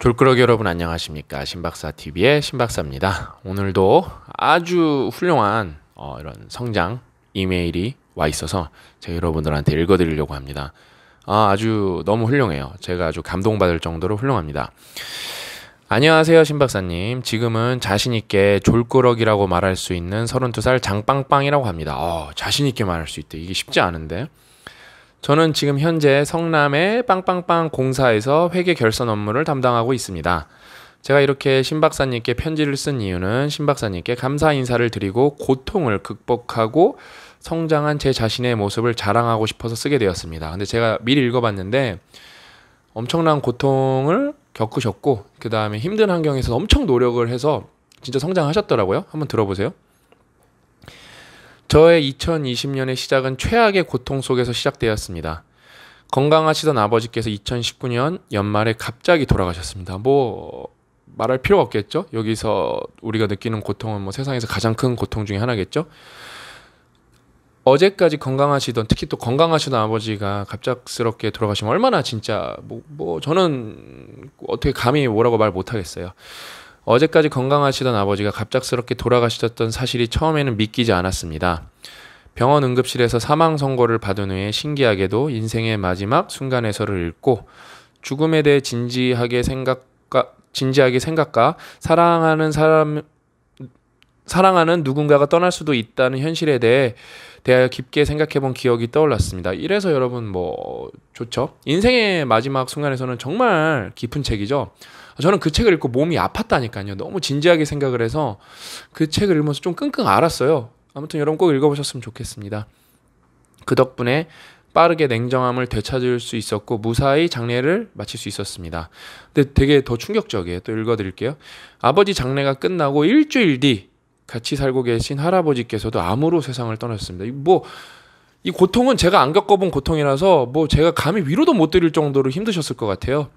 돌꾸러기 여러분 안녕하십니까. 신박사TV의 신박사입니다. 오늘도 아주 훌륭한 이런 성장 이메일이 와 있어서 제가 여러분들한테 읽어드리려고 합니다. 아주 너무 훌륭해요. 제가 아주 감동받을 정도로 훌륭합니다. 안녕하세요 신박사님. 지금은 자신있게 졸꾸러기라고 말할 수 있는 32살 장빵빵이라고 합니다. 자신있게 말할 수 있대. 이게 쉽지 않은데. 저는 지금 현재 성남의 빵빵빵 공사에서 회계 결선 업무를 담당하고 있습니다. 제가 이렇게 신박사님께 편지를 쓴 이유는 신박사님께 감사 인사를 드리고 고통을 극복하고 성장한 제 자신의 모습을 자랑하고 싶어서 쓰게 되었습니다. 근데 제가 미리 읽어봤는데 엄청난 고통을 겪으셨고 그 다음에 힘든 환경에서 엄청 노력을 해서 진짜 성장하셨더라고요. 한번 들어보세요. 저의 2020년의 시작은 최악의 고통 속에서 시작되었습니다. 건강하시던 아버지께서 2019년 연말에 갑자기 돌아가셨습니다. 말할 필요가 없겠죠? 여기서 우리가 느끼는 고통은 세상에서 가장 큰 고통 중에 하나겠죠? 어제까지 건강하시던, 특히 또 건강하시던 아버지가 갑작스럽게 돌아가시면 얼마나 진짜 저는 어떻게 감히 뭐라고 말 못하겠어요. 어제까지 건강하시던 아버지가 갑작스럽게 돌아가셨던 사실이 처음에는 믿기지 않았습니다. 병원 응급실에서 사망 선고를 받은 후에 신기하게도 인생의 마지막 순간에서를 읽고 죽음에 대해 진지하게 생각과 사랑하는 누군가가 떠날 수도 있다는 현실에 대하여 깊게 생각해본 기억이 떠올랐습니다. 이래서 여러분 좋죠? 인생의 마지막 순간에서는 정말 깊은 책이죠. 저는 그 책을 읽고 몸이 아팠다니까요. 너무 진지하게 생각을 해서 그 책을 읽으면서 좀 끙끙 앓았어요. 아무튼 여러분 꼭 읽어보셨으면 좋겠습니다. 그 덕분에 빠르게 냉정함을 되찾을 수 있었고 무사히 장례를 마칠 수 있었습니다. 근데 되게 더 충격적이에요. 또 읽어드릴게요. 아버지 장례가 끝나고 일주일 뒤 같이 살고 계신 할아버지께서도 암으로 세상을 떠나셨습니다. 이 고통은 제가 안 겪어본 고통이라서 제가 감히 위로도 못 드릴 정도로 힘드셨을 것 같아요.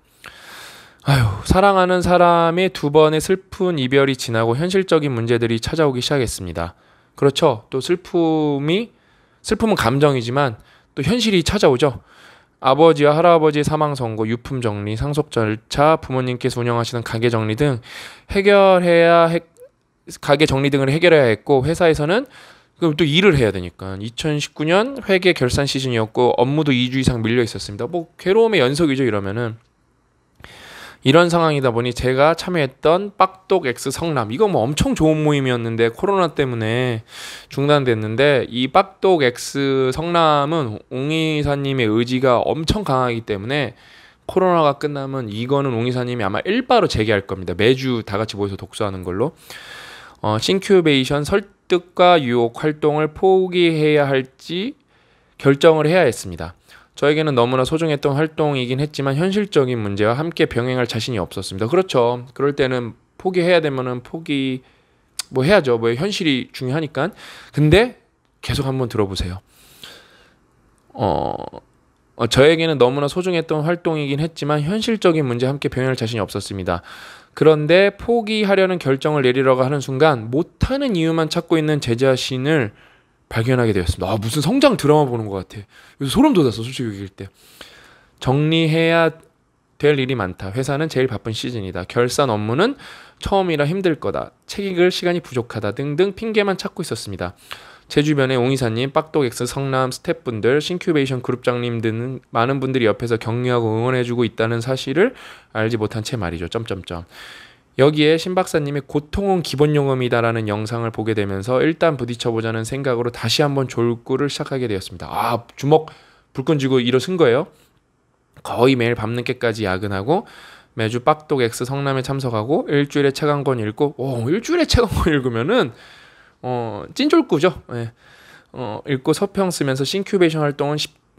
사랑하는 사람의 두 번의 슬픈 이별이 지나고 현실적인 문제들이 찾아오기 시작했습니다. 그렇죠. 또 슬픔은 감정이지만 또 현실이 찾아오죠. 아버지와 할아버지의 사망 선고, 유품 정리, 상속 절차, 부모님께서 운영하시는 가게 정리 등을 해결해야 했고 회사에서는 그럼 또 일을 해야 되니까 2019년 회계 결산 시즌이었고 업무도 2주 이상 밀려 있었습니다. 괴로움의 연속이죠. 이런 상황이다 보니 제가 참여했던 빡독X 성남 이거 엄청 좋은 모임이었는데 코로나 때문에 중단됐는데 이 빡독X 성남은 옹 이사님의 의지가 엄청 강하기 때문에 코로나가 끝나면 이거는 옹 이사님이 아마 일바로 재개할 겁니다. 매주 다 같이 모여서 독서하는 걸로. 싱큐베이션 설득과 유혹 활동을 포기해야 할지 결정을 해야 했습니다. 저에게는 너무나 소중했던 활동이긴 했지만 현실적인 문제와 함께 병행할 자신이 없었습니다. 그렇죠. 그럴 때는 포기해야 되면은 해야죠. 현실이 중요하니까. 근데 계속 한번 들어보세요. 저에게는 너무나 소중했던 활동이긴 했지만 현실적인 문제와 함께 병행할 자신이 없었습니다. 그런데 포기하려는 결정을 내리려고 하는 순간 못하는 이유만 찾고 있는 제 자신을 발견하게 되었습니다. 무슨 성장 드라마 보는 것 같아. 소름 돋았어. 솔직히 얘기할 때. 정리해야 될 일이 많다. 회사는 제일 바쁜 시즌이다. 결산 업무는 처음이라 힘들 거다. 책 읽을 시간이 부족하다. 등등 핑계만 찾고 있었습니다. 제 주변에 옹 이사님, 빡독X 성남 스태프분들, 싱큐베이션 그룹장님 등 많은 분들이 옆에서 격려하고 응원해주고 있다는 사실을 알지 못한 채 말이죠. 여기에 신박사님의 고통은 기본요금이다라는 영상을 보게 되면서 일단 부딪혀보자는 생각으로 다시 한번 졸구를 시작하게 되었습니다. 주먹 불끈 쥐고 일어선 거예요. 거의 매일 밤늦게까지 야근하고 매주 빡독X 성남에 참석하고 일주일에 책 한 권 읽고 일주일에 책 한 권 읽으면은 찐졸구죠. 네. 읽고 서평 쓰면서 싱큐베이션 활동이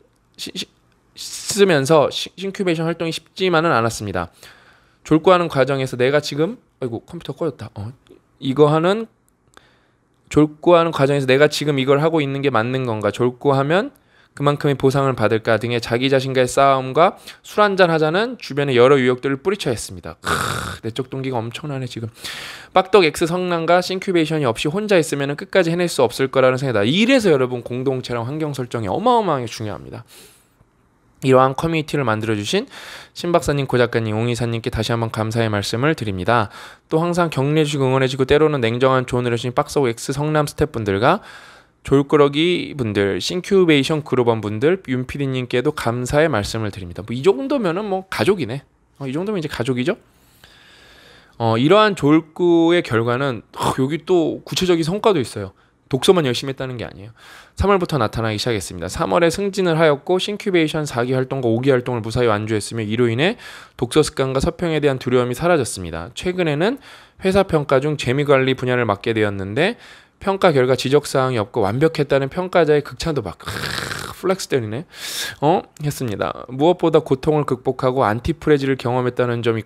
쉽지만은 않았습니다. 졸구하는 과정에서 내가 지금 컴퓨터 꺼졌다. 졸구하는 과정에서 내가 지금 이걸 하고 있는 게 맞는 건가? 졸구하면 그만큼의 보상을 받을까 등의 자기 자신과의 싸움과 술 한잔 하자는 주변의 여러 유혹들을 뿌리쳐야 했습니다. 내적 동기가 엄청나네 지금. 빡독X 성남과 싱큐베이션이 없이 혼자 있으면 끝까지 해낼 수 없을 거라는 생각이다. 이래서 여러분 공동체랑 환경 설정이 어마어마하게 중요합니다. 이러한 커뮤니티를 만들어주신 신박사님, 고작가님, 옹이사님께 다시 한번 감사의 말씀을 드립니다. 또 항상 격려해주시고 응원해주고 때로는 냉정한 조언을 해주신 박스오브 X 성남 스태프분들과 졸꾸러기 분들, 싱큐베이션 그룹원 분들, 윤PD님께도 감사의 말씀을 드립니다. 뭐 이 정도면은 뭐 가족이네. 이 정도면 이제 가족이죠. 이러한 졸꾸의 결과는 여기 또 구체적인 성과도 있어요. 독서만 열심히 했다는 게 아니에요. 3월부터 나타나기 시작했습니다. 3월에 승진을 하였고 싱큐베이션 4기 활동과 5기 활동을 무사히 완주했으며 이로 인해 독서 습관과 서평에 대한 두려움이 사라졌습니다. 최근에는 회사 평가 중 재미관리 분야를 맡게 되었는데 평가 결과 지적사항이 없고 완벽했다는 평가자의 극찬도 받고 플렉스 때리네. 했습니다. 무엇보다 고통을 극복하고 안티프레지를 경험했다는 점이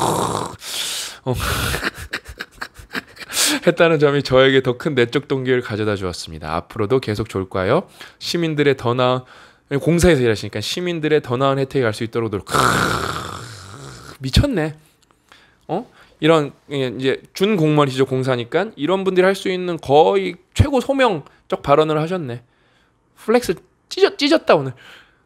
했다는 점이 저에게 더 큰 내적 동기를 가져다 주었습니다. 앞으로도 계속 졸과요. 시민들의 더 나은 공사에서 일하시니까 시민들의 더 나은 혜택이 갈 수 있도록 노력. 미쳤네. 이런 이제 준 공무원이시죠. 공사니까 이런 분들이 할 수 있는 거의 최고 소명적 발언을 하셨네. 플렉스 찢었다 오늘.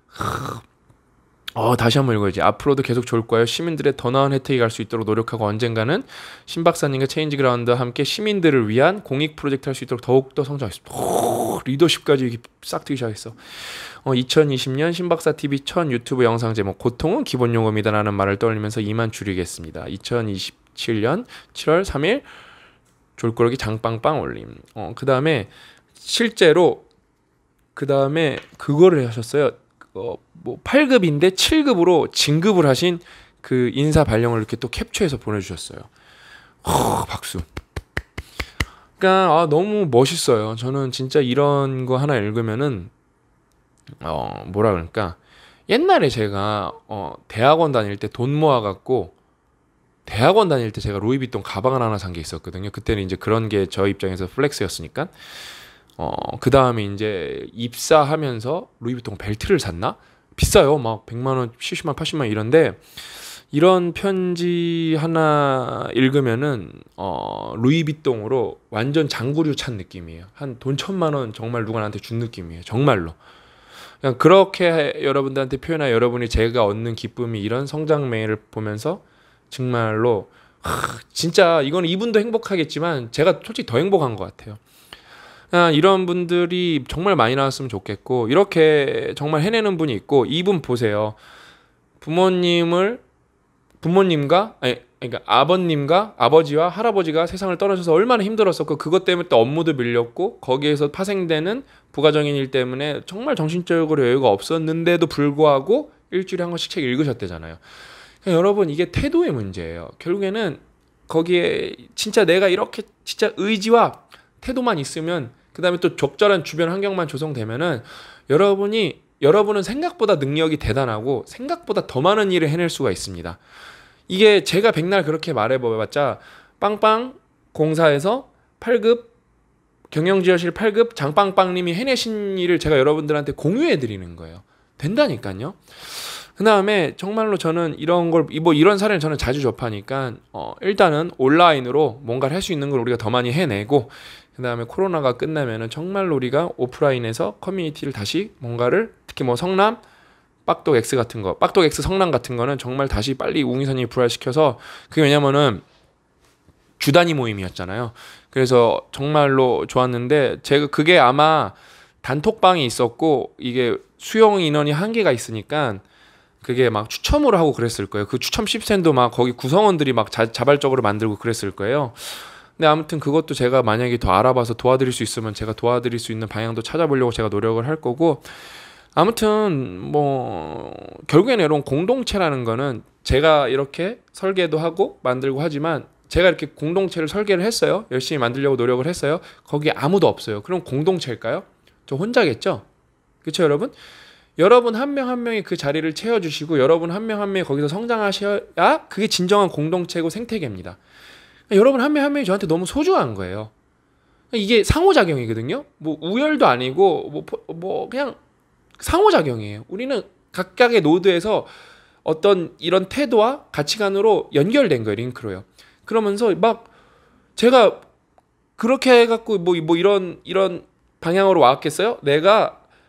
다시 한번 읽어야지. 앞으로도 계속 좋을 거예요. 시민들의 더 나은 혜택이 갈 수 있도록 노력하고 언젠가는 신 박사님과 체인지 그라운드와 함께 시민들을 위한 공익 프로젝트 할 수 있도록 더욱더 성장하겠습니다. 리더십까지 이렇게 싹 트기 시작했어. 2020년 신박사TV 첫 유튜브 영상 제목 고통은 기본 요금이다라는 말을 떠올리면서 이만 줄이겠습니다. 2027년 7월 3일 졸꾸러기 장빵빵 올림. 그 다음에 실제로 그 다음에 그거를 하셨어요. 뭐 8급인데 7급으로 진급을 하신 그 인사 발령을 이렇게 또 캡처해서 보내주셨어요. 박수. 그러니까 너무 멋있어요. 저는 진짜 이런 거 하나 읽으면은 뭐라 그럴까, 옛날에 제가 대학원 다닐 때 돈 모아갖고 대학원 다닐 때 제가 루이비통 가방을 하나 산 게 있었거든요. 그때는 이제 그런 게 저 입장에서 플렉스였으니까. 그 다음에 이제 입사하면서 루이비통 벨트를 샀나? 비싸요. 막 100만원, 70만, 80만 이런데 이런 편지 하나 읽으면은 루이비통으로 완전 장구류 찬 느낌이에요. 한 돈 1,000만원 정말 누가 나한테 준 느낌이에요. 정말로. 그냥 그렇게 여러분들한테 표현하 여러분이 제가 얻는 기쁨이 이런 성장 메일을 보면서 정말로 진짜 이거는 이분도 행복하겠지만 제가 솔직히 더 행복한 것 같아요. 이런 분들이 정말 많이 나왔으면 좋겠고 이렇게 정말 해내는 분이 있고 이분 보세요. 부모님과 그러니까 아버님과 아버지와 할아버지가 세상을 떠나셔서 얼마나 힘들었었고 그것 때문에 또 업무도 밀렸고 거기에서 파생되는 부가적인 일 때문에 정말 정신적으로 여유가 없었는데도 불구하고 일주일에 한 권씩 책 읽으셨대잖아요. 그러니까 여러분 이게 태도의 문제예요. 결국에는 거기에 진짜 내가 이렇게 진짜 의지와 태도만 있으면 그 다음에 또 적절한 주변 환경만 조성되면은 여러분은 생각보다 능력이 대단하고 생각보다 더 많은 일을 해낼 수가 있습니다. 이게 제가 백날 그렇게 말해봐봤자 빵빵 공사에서 8급 경영지원실 8급 장빵빵님이 해내신 일을 제가 여러분들한테 공유해드리는 거예요. 된다니까요. 그 다음에 정말로 저는 이런 걸 뭐 이런 사례를 저는 자주 접하니까 일단은 온라인으로 뭔가를 할 수 있는 걸 우리가 더 많이 해내고 그 다음에 코로나가 끝나면은 정말로 우리가 오프라인에서 커뮤니티를 다시 뭔가를 특히 뭐 성남 빡독 X 같은 거, 빡독 X 성남 같은 거는 정말 다시 빨리 웅이선이 부활시켜서 그게 왜냐면은 주 단위 모임이었잖아요. 그래서 정말로 좋았는데 제가 그게 아마 단톡방이 있었고 이게 수용 인원이 한계가 있으니까 그게 막 추첨으로 하고 그랬을 거예요. 그 추첨 시스템도 막 거기 구성원들이 막 자발적으로 만들고 그랬을 거예요. 근데 아무튼 그것도 제가 만약에 더 알아봐서 도와드릴 수 있으면 제가 도와드릴 수 있는 방향도 찾아보려고 제가 노력을 할 거고 아무튼 뭐 결국에는 이런 공동체라는 거는 제가 이렇게 설계도 하고 만들고 하지만 제가 이렇게 공동체를 설계를 했어요. 열심히 만들려고 노력을 했어요. 거기에 아무도 없어요. 그럼 공동체일까요? 저 혼자겠죠? 그렇죠 여러분? 여러분 한 명 한 명이 그 자리를 채워주시고 여러분 한 명 한 명이 거기서 성장하셔야 그게 진정한 공동체고 생태계입니다. 여러분 한 명 한 명이 저한테 너무 소중한 거예요. 이게 상호작용이거든요. 뭐 우열도 아니고 뭐 그냥 상호작용이에요. 우리는 각각의 노드에서 어떤 이런 태도와 가치관으로 연결된 거예요. 링크로요. 그러면서 막 제가 그렇게 해갖고 뭐 이런 방향으로 왔겠어요? 내가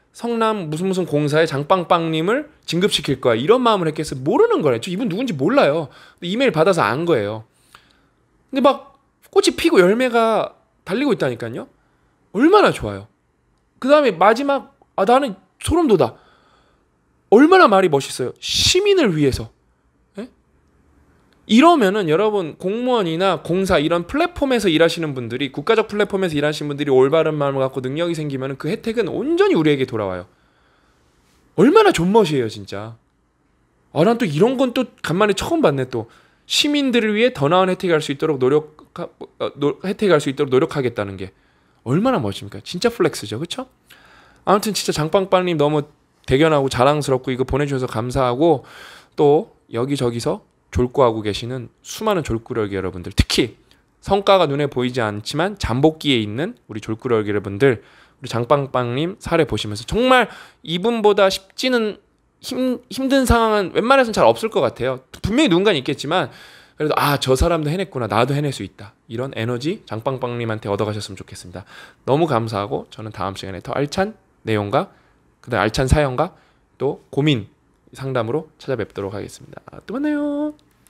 성남 무슨 공사에 장빵빵님을 진급시킬 거야. 이런 마음을 했겠어. 모르는 거네. 저 이분 누군지 몰라요. 이메일 받아서 안 거예요. 근데 막 꽃이 피고 열매가 달리고 있다니까요. 얼마나 좋아요. 그 다음에 마지막 나는 소름 돋아. 얼마나 말이 멋있어요. 시민을 위해서. 예? 이러면은 여러분 공무원이나 공사 이런 플랫폼에서 일하시는 분들이 국가적 플랫폼에서 일하시는 분들이 올바른 마음을 갖고 능력이 생기면 그 혜택은 온전히 우리에게 돌아와요. 얼마나 존멋이에요 진짜. 난 또 이런 건 또 간만에 처음 봤네. 또 시민들을 위해 더 나은 혜택을 수 있도록 혜택할 수 있도록 노력하겠다는 게 얼마나 멋집니까? 진짜 플렉스죠, 그렇죠? 아무튼 진짜 장빵빵님 너무 대견하고 자랑스럽고 이거 보내주셔서 감사하고 또 여기저기서 졸고하고 계시는 수많은 졸꾸러기 여러분들, 특히 성과가 눈에 보이지 않지만 잠복기에 있는 우리 졸꾸러기 여러분들, 우리 장빵빵님 사례 보시면서 정말 이분보다 쉽지는 힘든 상황은 웬만해서는 잘 없을 것 같아요. 분명히 누군가는 있겠지만 그래도 저 사람도 해냈구나, 나도 해낼 수 있다, 이런 에너지 장빵빵님한테 얻어가셨으면 좋겠습니다. 너무 감사하고 저는 다음 시간에 더 알찬 내용과 그다음 알찬 사연과 또 고민 상담으로 찾아뵙도록 하겠습니다. 또 만나요.